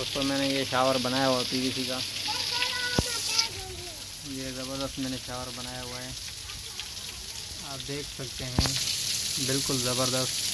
दोस्तों मैंने ये शावर बनाया हुआ पीवीसी का, ये ज़बरदस्त मैंने शावर बनाया हुआ है, आप देख सकते हैं, बिल्कुल ज़बरदस्त।